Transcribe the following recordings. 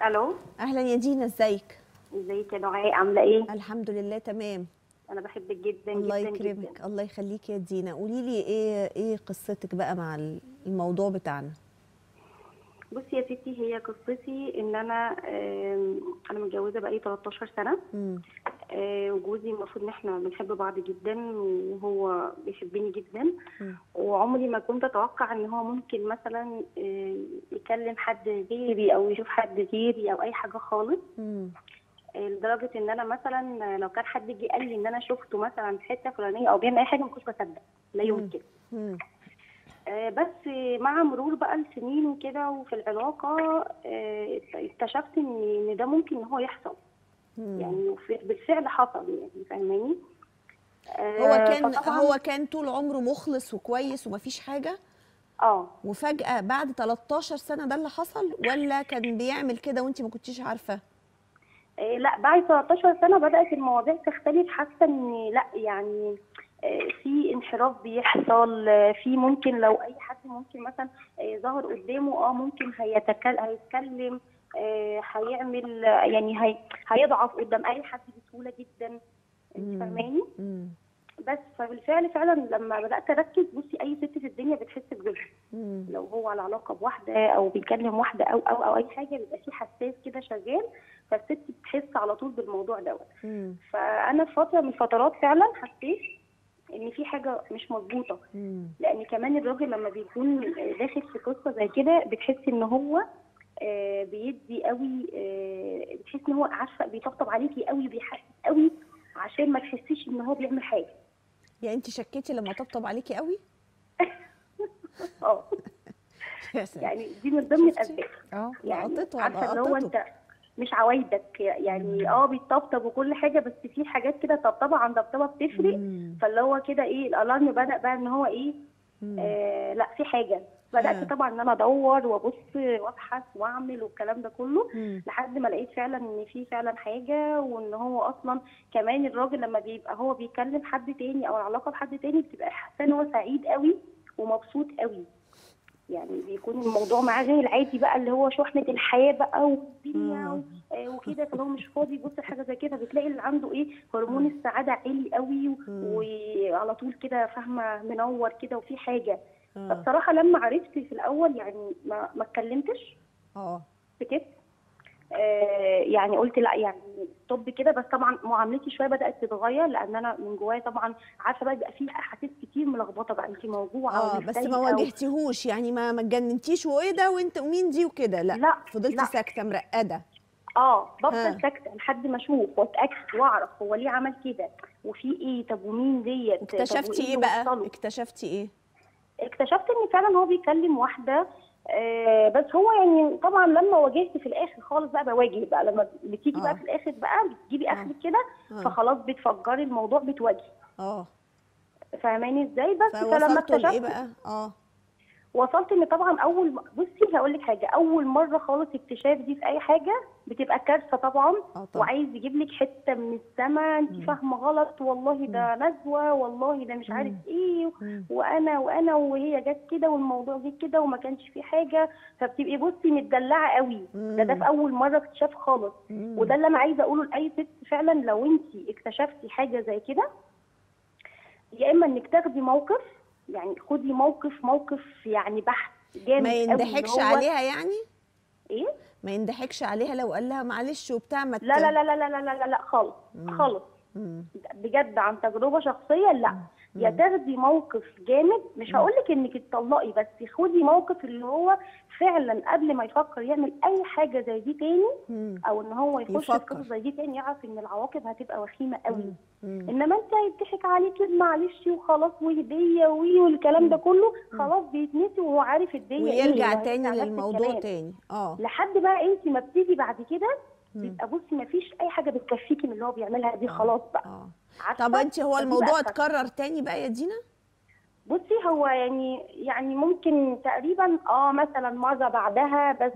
الو. اهلا يا دينا، ازيك؟ ازيك يا دعاء، عامله ايه؟ الحمد لله تمام. انا بحبك جدا الله جدا جدا. يكرمك، الله يخليك يا دينا. قولي لي ايه قصتك بقى مع الموضوع بتاعنا؟ بصي يا ستي، هي قصتي ان انا متجوزه بقالي 13 سنه. امم. وجوزي المفروض ان احنا بنحب بعض جدا وهو بيحبني جدا. امم. وعمري ما كنت اتوقع ان هو ممكن مثلا يكلم حد غيري او يشوف حد غيري او اي حاجه خالص. امم. لدرجه ان انا مثلا لو كان حد جه قال لي ان انا شفته مثلا في حته فلانيه او بيعمل اي حاجه ما كنتش بصدق، لا يمكن. امم. بس مع مرور بقى السنين وكده وفي العلاقة اكتشفت ان ده ممكن ان هو يحصل. يعني بالفعل حصل، يعني فاهماني. هو كان فطبعا هو كان طول عمره مخلص وكويس ومفيش حاجه، اه وفجأة بعد 13 سنة ده اللي حصل، ولا كان بيعمل كده وانت ما كنتيش عارفة؟ لا، بعد 13 سنة بدأت المواضيع تختلف. حاسة ان لا يعني في انحراف بيحصل. في ممكن لو اي حد ممكن مثلا ظهر قدامه ممكن هيتكلم. هيعمل يعني هيضعف قدام اي حد بسهولة جدا. انت فاهماني. امم. بس فبالفعل فعلا لما بدات اركز، بصي اي ست في الدنيا بتحس بجوزها. امم. لو هو على علاقه بواحده او بيكلم واحده او اي حاجه، بيبقى في حساس كده شغال. فالست بتحس على طول بالموضوع دوت. فانا في فتره من الفترات فعلا حسيت ان في حاجه مش مظبوطه. لان كمان الراجل لما بيكون داخل في قصه زي كده بتحس ان هو بيدي قوي. بتحس ان هو عارفه بيطبطب عليكي قوي، بيحسس قوي عشان ما تحسيش ان هو بيعمل حاجه. يعني انت شكيتي لما طبطب عليكي قوي؟ اه يا سلام. يعني دي من ضمن شفتي؟ الاسباب. يعني لقطته على عارفه اللي هو لقطته. انت مش عوايدك، يعني بيطبطب وكل حاجه، بس في حاجات كده طبطبه عن طبطبه بتفرق. فاللي هو كده ايه الالارم بدأ بقى ان هو ايه. لا، في حاجه. بدأت طبعا ان انا ادور وابص وابحث واعمل والكلام ده كله. لحد ما لقيت فعلا ان في فعلا حاجه، وان هو اصلا كمان الراجل لما بيبقى هو بيكلم حد تاني او العلاقه بحد تاني بتبقى حاسه ان هو سعيد قوي ومبسوط قوي. يعني بيكون الموضوع معاه غير العادي بقى، اللي هو شحنة الحياة بقى والدنيا وكده. فلو مش فاضي يبص لحاجة زي كده، بتلاقي اللي عنده ايه هرمون السعادة عالي قوي وعلى طول كده فاهمة منور كده وفي حاجة. فبصراحة لما عرفت في الأول يعني ما اتكلمتش. سكت. يعني قلت لا، يعني طب كده. بس طبعا معاملتي شويه بدات تتغير، لان انا من جوايا طبعا عارفه بقى بيبقى في احاسيس كتير ملخبطه بقى. انت موجوعه بس ما ومتضايقه واجهتيهوش، يعني ما اتجننتيش وايه ده وانت ومين دي وكده؟ لا، لا فضلتي لا. ساكته مرقده. بفضل ساكته لحد ما اشوف واتاكد واعرف هو ليه عمل كده وفي ايه. طب ومين ديت؟ طب اكتشفتي وايه ايه اللي بقى؟ وصله؟ اكتشفتي ايه؟ اكتشفت ان فعلا هو بيكلم واحده. بس هو يعني طبعا لما واجهت في الاخر خالص بقى، بواجه بقى لما بتيجي بقى في الاخر بقى بتجيبي اخرك كده. فخلاص بتفجري الموضوع، بتواجهي. فاهماني ازاي؟ بس فلما فوصلتوا لايه اكتشفت بقى؟ وصلت ان طبعا بصي هقول لك حاجه. اول مره خالص اكتشاف دي في اي حاجه بتبقى كارثه طبعا. وعايز يجيب لك حته من السماء، انت فاهمه غلط، والله ده نزوه، والله ده مش عارف ايه، وانا وهي جت كده والموضوع جه كده وما كانش في حاجه. فبتبقي بصي متدلعه قوي. ده في اول مره اكتشاف خالص. وده اللي انا عايزه اقوله لاي ست فعلا. لو انت اكتشفتي حاجه زي كده، يا اما انك تاخدي موقف، يعني خدي موقف يعني بحث جامد ما قوي. يندحكش عليها يعني؟ ايه؟ ما يندحكش عليها لو قال لها معلش وبتاع؟ ما لا لا لا لا لا لا لا لا خالص. خالص. بجد عن تجربه شخصيه. لا، يا تاخدي موقف جامد. مش هقول لك انك تطلقي، بس خدي موقف اللي هو فعلا قبل ما يفكر يعمل اي حاجه زي دي تاني، او ان هو يخش في قصه زي دي تاني، يعرف ان العواقب هتبقى وخيمه قوي. انما انت هيضحك عليكي معلش وخلاص وهديه والكلام ده كله، خلاص بيتنسي وهو عارف الديه ويرجع ايه، تاني وهيرجع نفس للموضوع الكلام. تاني. لحد بقى انت ما بتيجي بعد كده بيبقى بصي ما فيش اي حاجه بتكفيكي من اللي هو بيعملها دي. خلاص بقى. طب انت هو فدي بقى الموضوع الفرق. اتكرر تاني بقى يا دينا؟ بصي هو يعني ممكن تقريبا مثلا مره بعدها. بس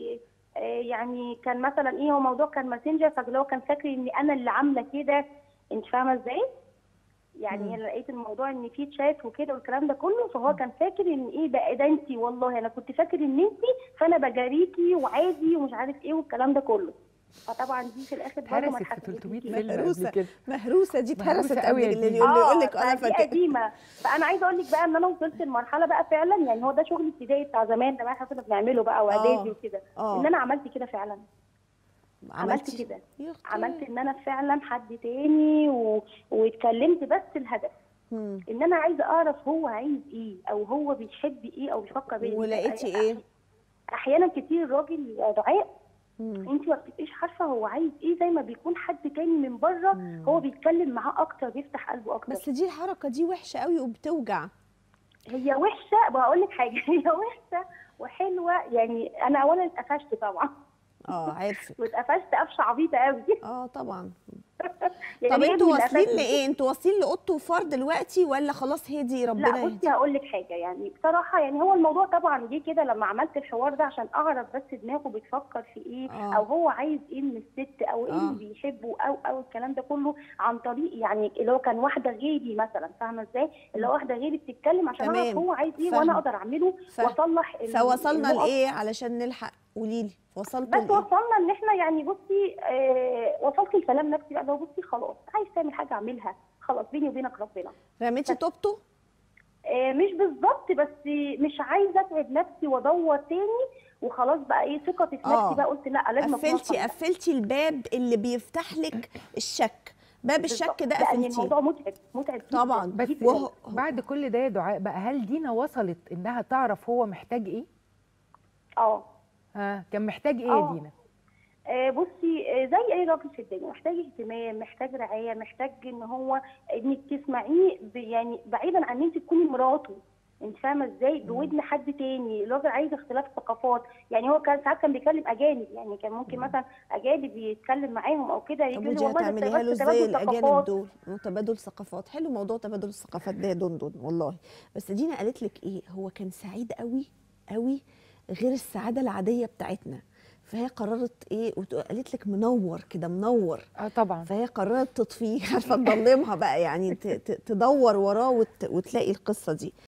يعني كان مثلا هو موضوع كان ماسنجر، فاللي هو كان فاكر ان انا اللي عامله كده. انت فاهمه ازاي؟ يعني انا لقيت الموضوع ان في تشات وكده والكلام ده كله، فهو كان فاكر ان ايه ده انت، والله انا كنت فاكر ان انت، فانا بجاريكي وعادي ومش عارف ايه والكلام ده كله. فطبعا دي في الاخر برضه ما اتهرست في 300 اتحسبتليش. فيلم قبل مهروسه كده. مهروسه دي، اتهرست مهروسة قوي يا قبل اللي دينا. يقول لك انا فدي فاكر. قديمه. فانا عايزه اقول لك بقى ان انا وصلت لمرحله بقى فعلا، يعني هو ده شغل ابتدائي بتاع زمان ده بقى احنا كنا بنعمله بقى واعدادي وكده، ان انا عملت كده فعلا. عملت كده، عملت ان انا فعلا حد تاني واتكلمت بس الهدف ان انا عايزه اعرف هو عايز ايه، او هو بيحب ايه، او بيفكر بايه. ولقيتي ايه؟ احيانا كتير الراجل دعاء انت ما بتبقيش عارفه هو عايز ايه، زي ما بيكون حد تاني من بره هو بيتكلم معاه اكتر، بيفتح قلبه اكتر. بس دي الحركه دي وحشه قوي وبتوجع. هي وحشه، بقول لك حاجه، هي وحشه وحلوه. يعني انا اولا اتقفشت طبعا. عرفت. واتقفشت قفشه عبيطه قوي. طبعا. يعني طب انتوا واصلين لايه؟ انتوا واصلين لقط وفار دلوقتي ولا خلاص هدي ربنا لا بصي هقول لك حاجه، يعني بصراحه يعني هو الموضوع طبعا جه كده لما عملت الحوار ده عشان اعرف بس دماغه بتفكر في ايه، او هو عايز ايه من الست، او ايه اللي بيحبه، او الكلام ده كله عن طريق يعني اللي هو كان واحده غيري مثلا، فاهمه ازاي؟ اللي هو واحده غيري بتتكلم عشان اعرف هو عايز ايه وانا اقدر اعمله واصلح. فوصلنا لايه علشان نلحق؟ قولي لي وصلتوا بس وصلنا ان احنا يعني بصي وصلت لكلام نفسي بقى، لو بصي خلاص عايز تعمل حاجه اعملها، خلاص بيني وبينك ربنا. رميتي توبته؟ مش بالظبط، بس مش عايزه اتعب نفسي وادور تاني، وخلاص بقى ايه ثقتي في نفسي بقى، قلت لا لازم قفلتي الباب اللي بيفتح لك الشك، باب الشك ده قفلتيه. لان الموضوع متعب طبعا. بس بعد كل ده يا دعاء بقى، هل دينا وصلت انها تعرف هو محتاج ايه؟ كان محتاج ايه يا دينا؟ بصي زي اي راجل في الدنيا، محتاج اهتمام، محتاج رعايه، محتاج ان هو انك تسمعيه يعني بعيدا عن ان انت تكوني مراته، انت فاهمه ازاي؟ بودن حد تاني. الراجل عايز اختلاف ثقافات، يعني هو كان ساعات كان بيكلم اجانب، يعني كان ممكن مثلا اجانب يتكلم معاهم او كده، يجي لي والله هتعمليها له ازاي الاجانب دول؟ تبادل ثقافات، حلو موضوع تبادل الثقافات ده يا دندن والله. بس دينا قالت لك ايه؟ هو كان سعيد قوي قوي غير السعاده العاديه بتاعتنا، فهي قررت ايه؟ وقالت لك منور كده، منور. طبعا. فهي قررت تطفيه، عارفه تضلمها بقى، يعني تدور وراه وتلاقي القصه دي.